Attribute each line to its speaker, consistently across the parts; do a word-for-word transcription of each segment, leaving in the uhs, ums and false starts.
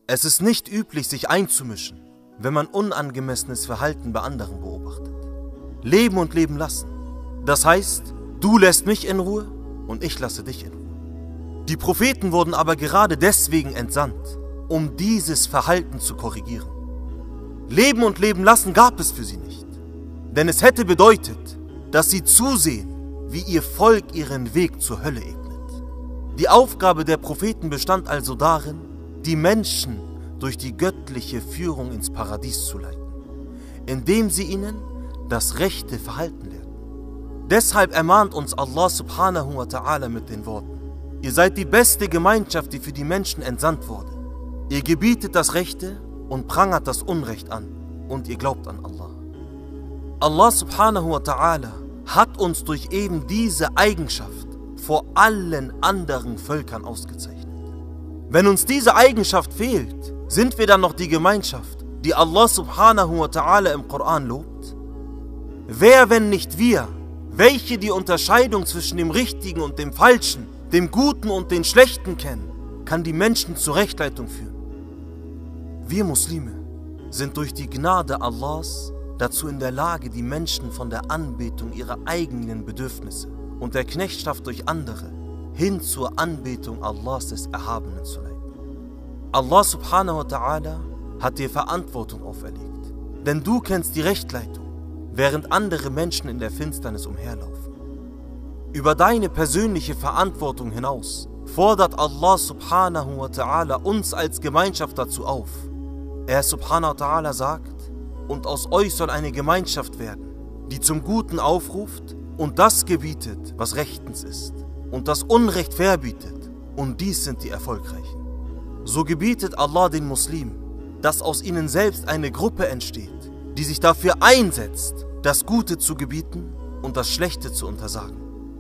Speaker 1: Es ist nicht üblich, sich einzumischen, wenn man unangemessenes Verhalten bei anderen beobachtet. Leben und leben lassen. Das heißt, du lässt mich in Ruhe und ich lasse dich in Ruhe. Die Propheten wurden aber gerade deswegen entsandt, um dieses Verhalten zu korrigieren. Leben und leben lassen gab es für sie nicht. Denn es hätte bedeutet, dass sie zusehen, wie ihr Volk ihren Weg zur Hölle ebnet. Die Aufgabe der Propheten bestand also darin, die Menschen durch die göttliche Führung ins Paradies zu leiten, indem sie ihnen das rechte Verhalten lehren. Deshalb ermahnt uns Allah subhanahu wa ta'ala mit den Worten: Ihr seid die beste Gemeinschaft, die für die Menschen entsandt wurde. Ihr gebietet das Rechte und prangert das Unrecht an und ihr glaubt an Allah. Allah subhanahu wa ta'ala hat uns durch eben diese Eigenschaft vor allen anderen Völkern ausgezeichnet. Wenn uns diese Eigenschaft fehlt, sind wir dann noch die Gemeinschaft, die Allah subhanahu wa ta'ala im Koran lobt? Wer, wenn nicht wir, welche die Unterscheidung zwischen dem Richtigen und dem Falschen, dem Guten und dem Schlechten kennen, kann die Menschen zur Rechtleitung führen? Wir Muslime sind durch die Gnade Allahs dazu in der Lage, die Menschen von der Anbetung ihrer eigenen Bedürfnisse und der Knechtschaft durch andere hin zur Anbetung Allahs des Erhabenen zu leiten. Allah subhanahu wa ta'ala hat dir Verantwortung auferlegt, denn du kennst die Rechtleitung, während andere Menschen in der Finsternis umherlaufen. Über deine persönliche Verantwortung hinaus fordert Allah subhanahu wa ta'ala uns als Gemeinschaft dazu auf. Er subhanahu wa ta'ala sagt: Und aus euch soll eine Gemeinschaft werden, die zum Guten aufruft und das gebietet, was rechtens ist, und das Unrecht verbietet, und dies sind die Erfolgreichen. So gebietet Allah den Muslimen, dass aus ihnen selbst eine Gruppe entsteht, die sich dafür einsetzt, das Gute zu gebieten und das Schlechte zu untersagen.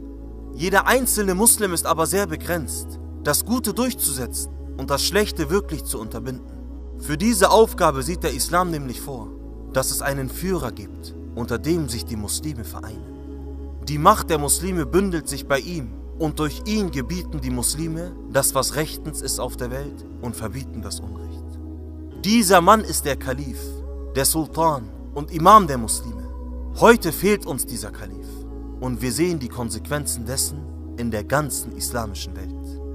Speaker 1: Jeder einzelne Muslim ist aber sehr begrenzt, das Gute durchzusetzen und das Schlechte wirklich zu unterbinden. Für diese Aufgabe sieht der Islam nämlich vor, dass es einen Führer gibt, unter dem sich die Muslime vereinen. Die Macht der Muslime bündelt sich bei ihm und durch ihn gebieten die Muslime das, was rechtens ist auf der Welt, und verbieten das Unrecht. Dieser Mann ist der Kalif, der Sultan und Imam der Muslime. Heute fehlt uns dieser Kalif und wir sehen die Konsequenzen dessen in der ganzen islamischen Welt.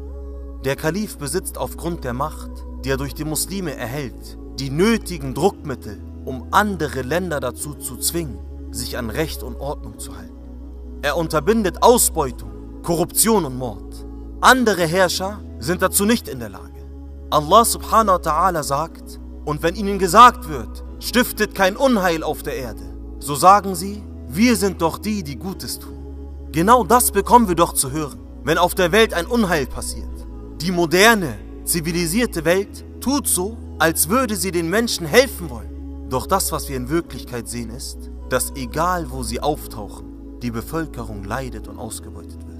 Speaker 1: Der Kalif besitzt aufgrund der Macht, die er durch die Muslime erhält, die nötigen Druckmittel, um andere Länder dazu zu zwingen, sich an Recht und Ordnung zu halten. Er unterbindet Ausbeutung, Korruption und Mord. Andere Herrscher sind dazu nicht in der Lage. Allah subhanahu wa ta'ala sagt: Und wenn ihnen gesagt wird, stiftet kein Unheil auf der Erde, so sagen sie: Wir sind doch die, die Gutes tun. Genau das bekommen wir doch zu hören, wenn auf der Welt ein Unheil passiert. Die moderne, zivilisierte Welt tut so, als würde sie den Menschen helfen wollen. Doch das, was wir in Wirklichkeit sehen, ist, dass egal wo sie auftauchen, die Bevölkerung leidet und ausgebeutet wird.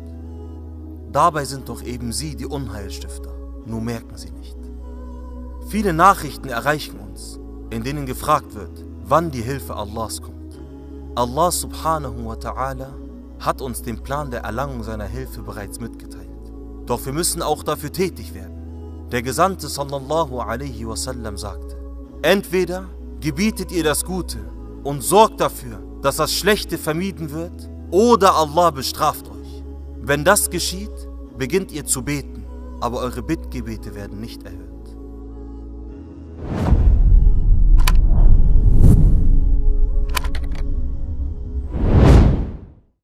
Speaker 1: Dabei sind doch eben sie die Unheilstifter, nur merken sie nicht. Viele Nachrichten erreichen uns, in denen gefragt wird, wann die Hilfe Allahs kommt. Allah subhanahu wa ta'ala hat uns den Plan der Erlangung seiner Hilfe bereits mitgeteilt. Doch wir müssen auch dafür tätig werden. Der Gesandte sallallahu alaihi wasallam sagte: Entweder gebietet ihr das Gute und sorgt dafür, dass das Schlechte vermieden wird, oder Allah bestraft euch. Wenn das geschieht, beginnt ihr zu beten, aber eure Bittgebete werden nicht erhört.